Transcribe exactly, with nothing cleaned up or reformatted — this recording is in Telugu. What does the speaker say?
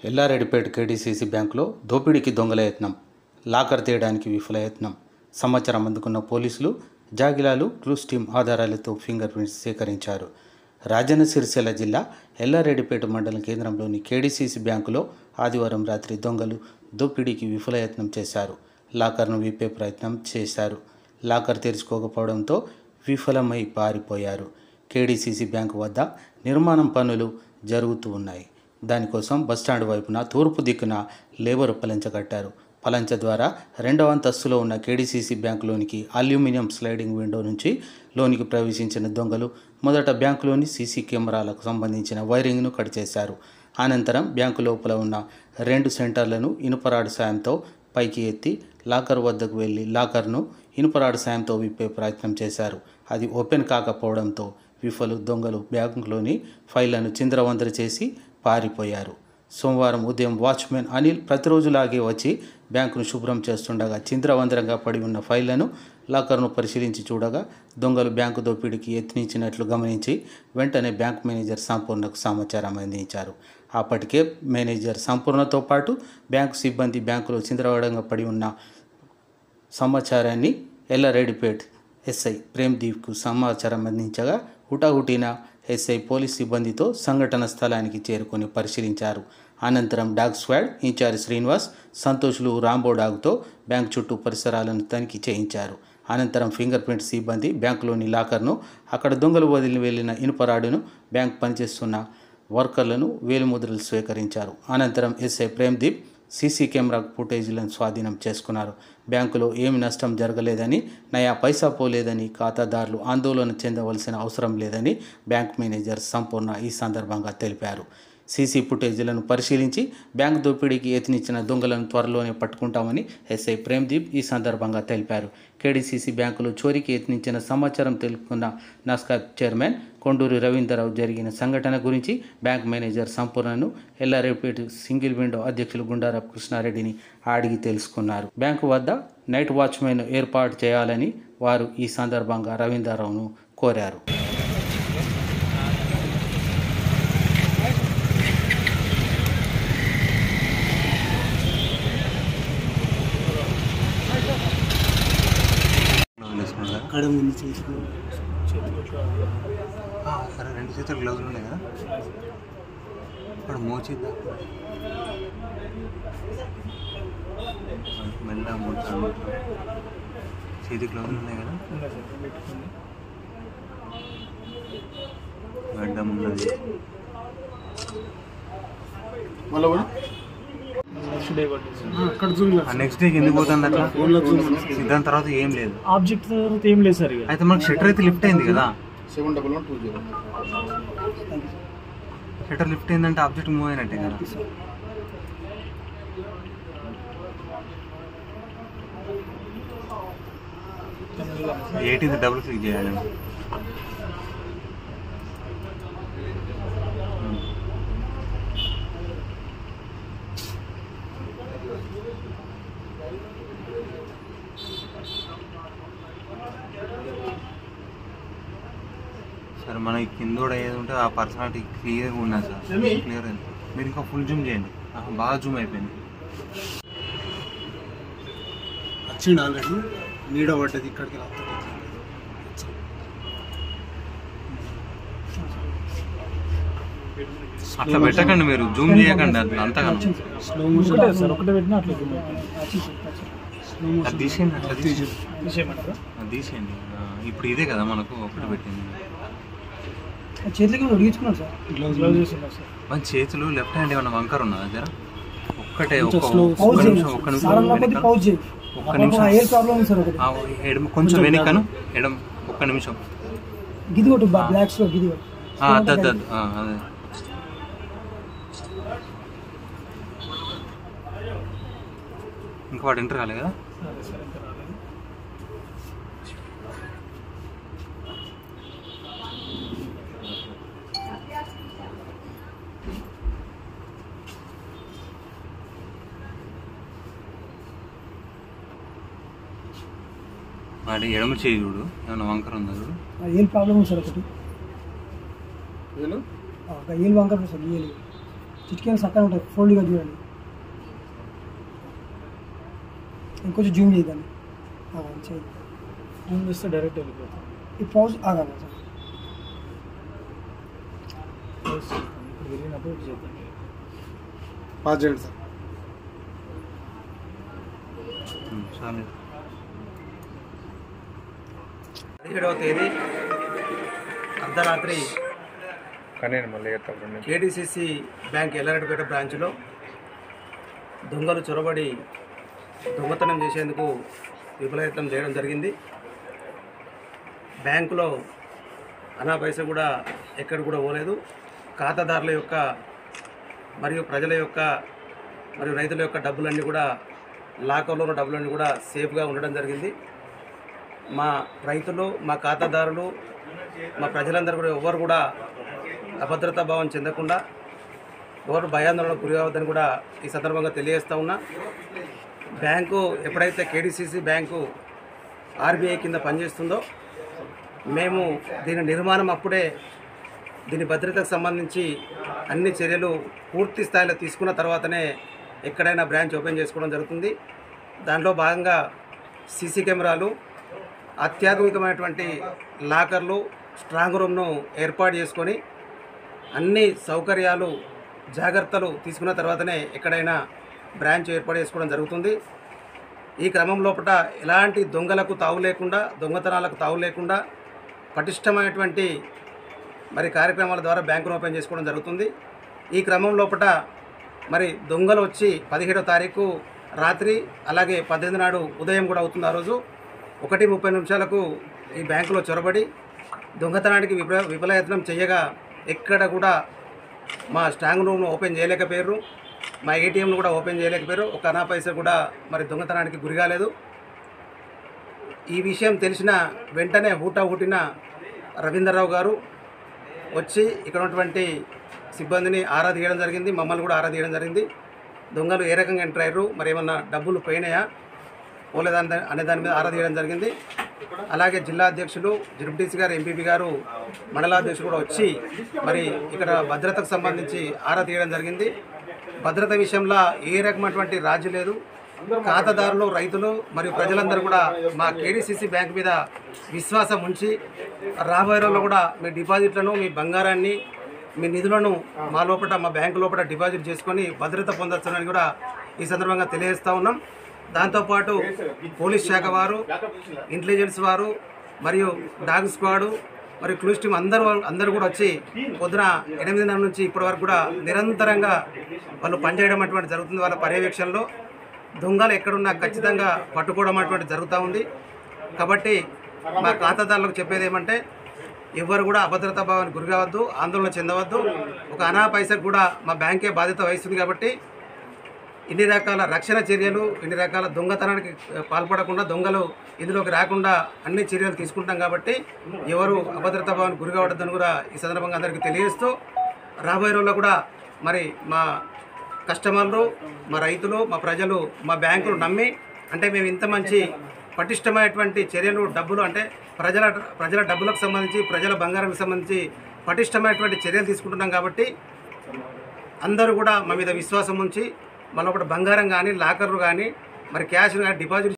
ఎల్లారెడ్డిపేట కేడీసీసీ బ్యాంకులో దోపిడీకి దొంగల యత్నం, లాకర్ తీయడానికి విఫల యత్నం. సమాచారం అందుకున్న పోలీసులు జాగిలాలు క్లూస్ టీమ్ ఆధారాలతో ఫింగర్ ప్రింట్స్ సేకరించారు. రాజన్న సిరిసిల్ల జిల్లా ఎల్లారెడ్డిపేట మండలం కేంద్రంలోని కేడీసీసీ బ్యాంకులో ఆదివారం రాత్రి దొంగలు దోపిడీకి విఫల యత్నం చేశారు. లాకర్ను విప్పే ప్రయత్నం చేశారు. లాకర్ తెరుచుకోకపోవడంతో విఫలమై పారిపోయారు. కేడీసీసీ బ్యాంకు వద్ద నిర్మాణం పనులు జరుగుతూ ఉన్నాయి. దానికోసం బస్టాండ్ వైపున తూర్పు దిక్కున లేబర్ పలంచ కట్టారు. పలంచ ద్వారా రెండవ అంతస్తులో ఉన్న కేడీసీసీ బ్యాంకులోనికి అల్యూమినియం స్లైడింగ్ విండో నుంచి లోనికి ప్రవేశించిన దొంగలు మొదట బ్యాంకులోని సీసీ కెమెరాలకు సంబంధించిన వైరింగ్ను కట్ చేశారు. అనంతరం బ్యాంకు లోపల ఉన్న రెండు సెంటర్లను ఇనుపరాడు సాయంతో పైకి ఎత్తి లాకర్ వద్దకు వెళ్ళి లాకర్ను ఇనుపరాడు సాయంతో విప్పే ప్రయత్నం చేశారు. అది ఓపెన్ కాకపోవడంతో విఫలు దొంగలు బ్యాంకులోని ఫైళ్లను చిందరవందర చేసి పారిపోయారు. సోమవారం ఉదయం వాచ్మెన్ అనిల్ ప్రతిరోజులాగే వచ్చి బ్యాంకును శుభ్రం చేస్తుండగా చిందరవందరంగా పడి ఉన్న ఫైళ్లను లాకర్ను పరిశీలించి చూడగా దొంగలు బ్యాంకు దోపిడీకి యత్నించినట్లు గమనించి వెంటనే బ్యాంకు మేనేజర్ సంపూర్ణకు సమాచారం అందించారు. అప్పటికే మేనేజర్ సంపూర్ణతో పాటు బ్యాంకు సిబ్బంది బ్యాంకులో చిందరవందరంగా పడి ఉన్న సమాచారాన్ని ఎల్లారెడ్డిపేట ఎస్ఐ ప్రేమ్దీప్కు సమాచారం అందించగా హుటాహుటిన ఎస్ఐ పోలీస్ సిబ్బందితో సంఘటన స్థలానికి చేరుకొని పరిశీలించారు. అనంతరం డాగ్ స్క్వాడ్ ఇన్ఛార్జ్ శ్రీనివాస్, సంతోష్లు రాంబో డాగ్తో బ్యాంక్ చుట్టూ పరిసరాలను తనిఖీ చేయించారు. అనంతరం ఫింగర్ ప్రింట్ సిబ్బంది బ్యాంకులోని లాకర్ను, అక్కడ దొంగలు వదిలి వెళ్లిన ఇనుపరాడును, బ్యాంక్ పనిచేస్తున్న వర్కర్లను వేలిముద్రలు స్వీకరించారు. అనంతరం ఎస్ఐ ప్రేమ్దీప్ సీసీ కెమెరా ఫుటేజీలను స్వాధీనం చేసుకున్నారు. బ్యాంకులో ఏమి నష్టం జరగలేదని, నయా పైసా పోలేదని ఖాతాదారులు ఆందోళన చెందవలసిన అవసరం లేదని బ్యాంక్ మేనేజర్ సంపూర్ణ ఈ సందర్భంగా తెలిపారు. సీసీ ఫుటేజీలను పరిశీలించి బ్యాంకు దోపిడీకి యత్నించిన దొంగలను త్వరలోనే పట్టుకుంటామని ఎస్ఐ ప్రేమ్దీప్ ఈ సందర్భంగా తెలిపారు. కేడీసీసీ బ్యాంకులో చోరీకి యత్నించిన సమాచారం తెలుపుకున్న నాస్కాప్ చైర్మన్ కొండూరి రవీంద్రరావు జరిగిన సంఘటన గురించి బ్యాంక్ మేనేజర్ సంపూర్ణను, ఎల్లారెడ్డిపేట సింగిల్ విండో అధ్యక్షులు గుండారపు కృష్ణారెడ్డిని అడిగి తెలుసుకున్నారు. బ్యాంకు వద్ద నైట్ వాచ్మెన్ ఏర్పాటు చేయాలని వారు ఈ సందర్భంగా రవీంద్రరావును కోరారు. సరే, రెండు చేతులు గ్లౌజులు ఉన్నాయి కదా, ఇప్పుడు మోచేద్దా మెల్ల మోచా చేతి గ్లౌజులు ఉన్నాయి కదా, గడ్డం ఉన్నది. నెక్స్ట్ డేకి ఎందుకు పోతుంది అట్లా? దాని తర్వాత ఏం లేదు, ఆబ్జెక్ట్ తర్వాత ఏం లేదు సార్. అయితే మనకు షట్టర్ అయితే లిఫ్ట్ అయింది కదా, seven double one two zero shutter lift అయిందంటే ఆబ్జెక్ట్ మూవ్ అయినట్టే కదా. ఎయిటీన్త్ డబుల్ క్లిక్ చేయాలి. సార్ మనకి కింద కూడా ఏది ఉంటే ఆ పర్సనాలిటీ క్లియర్గా ఉన్నది సార్, క్లియర్ అయింది. మీరు ఇంకా ఫుల్ జూమ్ చేయండి, బాగా జూమ్ అయిపోయింది. వచ్చింది ఆల్రెడీ, నీడ పడ్డది ఇక్కడికి. అట్లా పెట్టకండి, మీరు జూమ్ చేయకండి అంతగా. అది తీసేయండి, అట్లా తీసేయండి, అది తీసేయండి. ఇప్పుడు ఇదే కదా మనకు ఒకటి పెట్టింది. చేతులకి ఉడిగించుకున్నాను సార్, గ్లౌజ్ చేస్తున్నారు సార్. మన చేతులు లెఫ్ట్ హ్యాండ్ ఏమన్నా వంకర్ ఉన్నదా జర? ఒక్కటే ఒక్క నిమిషం, ఒక్క నిమిషం, ఒక్క నిమిషం ఎడమ కొంచెం వెనకను, ఎడమ ఒక్క నిమిషం. గిది కొట్టు బ్లాక్ స్లో, గిది అదే అదే ఇంకా వాడు ఎంటర్ కాలే కదా. వాడి ఎడమ చేయి చూడు, ఏమైనా వంకర ఉందా చూడు. ఏం ప్రాబ్లం ఉంది సార్? ఒకటి ఏం వంకర సార్, చిటికెన్ సక్కగా ఉంటుంది, ఫోల్డ్గా చూడండి. ఇంకొంచెం జూమ్ చేయదండి, చేయి జూమ్ చేస్తే డైరెక్ట్ వెళ్ళిపోతాం. ఈ పౌజ్ ఆగాలి సార్, ఇప్పుడు వెళ్ళినప్పుడు ఇటు చేద్దాం. పాస్ చేయండి సార్. చాలు. పదిహేడవ తేదీ అర్ధరాత్రి కేడీసీసీ బ్యాంక్ ఎల్లారెడ్డిపేట బ్రాంచ్లో దొంగలు చొరబడి దొంగతనం చేసేందుకు విఫలయత్నం చేయడం జరిగింది. బ్యాంకులో అనా పైసా కూడా ఎక్కడ కూడా పోలేదు. ఖాతాదారుల యొక్క మరియు ప్రజల యొక్క మరియు రైతుల యొక్క డబ్బులన్నీ కూడా లాకర్లో ఉన్న డబ్బులన్నీ కూడా సేఫ్గా ఉండడం జరిగింది. మా రైతులు, మా ఖాతాదారులు, మా ప్రజలందరూ కూడా ఎవరు కూడా అభద్రతా భావం చెందకుండా ఎవరు భయాందోళనకు గురి కావద్దని కూడా ఈ సందర్భంగా తెలియజేస్తూ ఉన్నా. బ్యాంకు ఎప్పుడైతే కేడీసీసీ బ్యాంకు ఆర్బీఐ కింద పనిచేస్తుందో మేము దీని నిర్మాణం అప్పుడే దీని భద్రతకు సంబంధించి అన్ని చర్యలు పూర్తి స్థాయిలో తీసుకున్న తర్వాతనే ఎక్కడైనా బ్రాంచ్ ఓపెన్ చేసుకోవడం జరుగుతుంది. దాంట్లో భాగంగా సీసీ కెమెరాలు, అత్యాధునికమైనటువంటి లాకర్లు, స్ట్రాంగ్ రూమ్ను ఏర్పాటు చేసుకొని అన్ని సౌకర్యాలు జాగ్రత్తలు తీసుకున్న తర్వాతనే ఎక్కడైనా బ్రాంచ్ ఏర్పాటు చేసుకోవడం జరుగుతుంది. ఈ క్రమం లోపల ఎలాంటి దొంగలకు తావు లేకుండా, దొంగతనాలకు తావు లేకుండా పటిష్టమైనటువంటి మరి కార్యక్రమాల ద్వారా బ్యాంకును ఓపెన్ చేసుకోవడం జరుగుతుంది. ఈ క్రమం లోపల మరి దొంగలు వచ్చి పదిహేడో తారీఖు రాత్రి అలాగే పద్దెనిమిది నాడు ఉదయం కూడా అవుతుంది. ఆ రోజు ఒకటి ముప్పై నిమిషాలకు ఈ బ్యాంకులో చొరబడి దొంగతనానికి విఫల విఫలయత్నం చేయగా ఎక్కడ కూడా మా స్ట్రాంగ్ రూమ్ను ఓపెన్ చేయలేకపోయారు, మా ఏటీఎంను కూడా ఓపెన్ చేయలేకపోయారు. ఒక అనా పైసా కూడా మరి దొంగతనానికి గురి కాలేదు. ఈ విషయం తెలిసిన వెంటనే హూటా హూటిన రవీంద్రరావు గారు వచ్చి ఇక్కడ ఉన్నటువంటి సిబ్బందిని ఆరా తీయడం జరిగింది, మమ్మల్ని కూడా ఆరా తీయడం జరిగింది. దొంగలు ఏ రకంగా ఎంటర్ అయ్యారు, మరి ఏమన్నా డబ్బులు పోయినాయా పోలేదా అనే దాని మీద ఆరా తీయడం జరిగింది. అలాగే జిల్లా అధ్యక్షులు, జడ్పీటీసీ గారు, ఎంపీపీ గారు, మండలాధ్యక్షులు కూడా వచ్చి మరి ఇక్కడ భద్రతకు సంబంధించి ఆరా తీయడం జరిగింది. భద్రత విషయంలో ఏ రకమైనటువంటి రాజీ లేదు. ఖాతాదారులు, రైతులు మరియు ప్రజలందరూ కూడా మా కేడీసీసీ బ్యాంక్ మీద విశ్వాసం ఉంచి రాబోయే రోజుల్లో కూడా మీ డిపాజిట్లను, మీ బంగారాన్ని, మీ నిధులను మా లోపల మా బ్యాంకు లోపల డిపాజిట్ చేసుకొని భద్రత పొందొచ్చునని కూడా ఈ సందర్భంగా తెలియజేస్తూ ఉన్నాం. దాంతోపాటు పోలీస్ శాఖ వారు, ఇంటెలిజెన్స్ వారు మరియు డాగ్ స్క్వాడు మరియు క్లూస్ టీమ్ అందరూ అందరూ కూడా వచ్చి పొద్దున ఎనిమిదిన్నర నుంచి ఇప్పటి వరకు కూడా నిరంతరంగా వాళ్ళు పనిచేయడం అటువంటి జరుగుతుంది. వాళ్ళ పర్యవేక్షణలో దొంగలు ఎక్కడున్నా ఖచ్చితంగా పట్టుకోవడం అటువంటి జరుగుతూ ఉంది. కాబట్టి మా ఖాతాదారులకు చెప్పేది ఏమంటే ఎవరు కూడా అభద్రతా భావానికి గురి కావద్దు, ఆందోళన చెందవద్దు. ఒక అనా పైసకు కూడా మా బ్యాంకే బాధ్యత వహిస్తుంది. కాబట్టి ఇన్ని రకాల రక్షణ చర్యలు, ఇన్ని రకాల దొంగతనానికి పాల్పడకుండా, దొంగలు ఇందులోకి రాకుండా అన్ని చర్యలు తీసుకుంటాం. కాబట్టి ఎవరు అభద్రతా భావానికి గురి కావద్దని కూడా ఈ సందర్భంగా అందరికీ తెలియజేస్తూ రాబోయే రోజుల్లో కూడా మరి మా కస్టమర్లు, మా రైతులు, మా ప్రజలు మా బ్యాంకులు నమ్మి, అంటే మేము ఇంత మంచి పటిష్టమైనటువంటి చర్యలు, డబ్బులు అంటే ప్రజల ప్రజల డబ్బులకు సంబంధించి, ప్రజల బంగారానికి సంబంధించి పటిష్టమైనటువంటి చర్యలు తీసుకుంటున్నాం. కాబట్టి అందరూ కూడా మా మీద విశ్వాసం ఉంచి మన ఒకటి బంగారం కానీ, లాకర్లు కానీ, మరి క్యాష్ కానీ డిపాజిట్